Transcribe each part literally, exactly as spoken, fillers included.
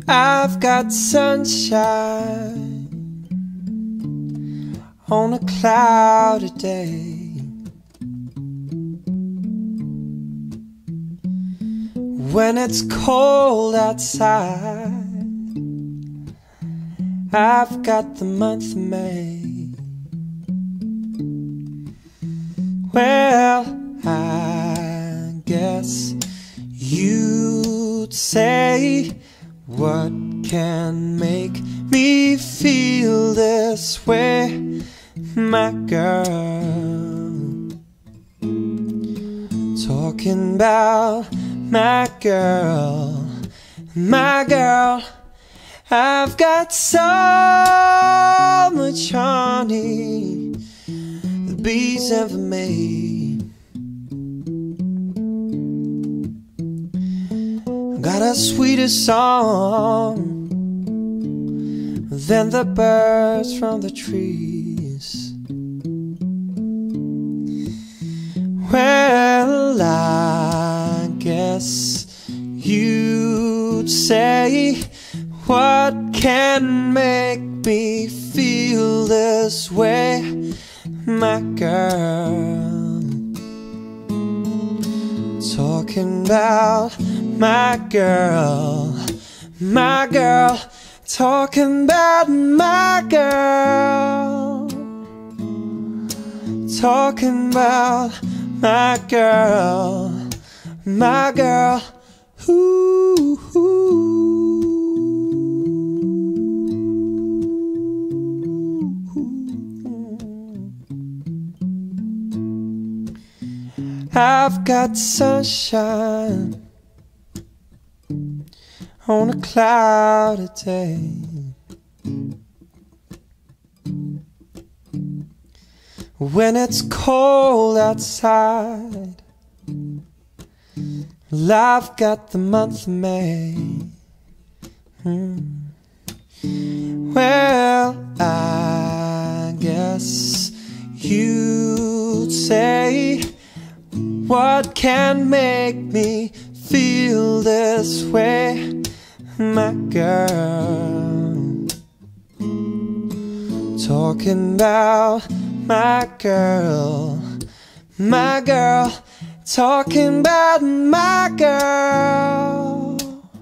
I've got sunshine on a cloudy day. When it's cold outside, I've got the month of May. Well, I guess you'd say, what can make me feel this way, my girl? Talking about my girl, my girl. I've got so much honey the bees ever made. Got a sweeter song than the birds from the trees. Well, I guess you'd say, what can make me feel this way, my girl? Talking about my girl, my girl. Talking about my girl. Talking about my girl, my girl. Ooh, ooh. I've got sunshine on a cloudy day. When it's cold outside, well, I've got the month of May. hmm. Well, I guess you'd say, what can make me feel this way, my girl? Talking about my girl, my girl. Talking about my girl.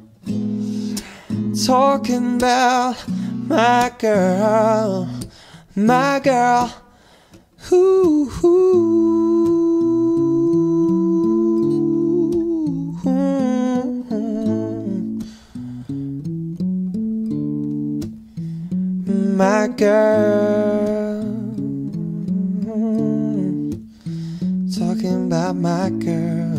Talking about my girl, my girl. Ooh, ooh. My girl, talking about my girl.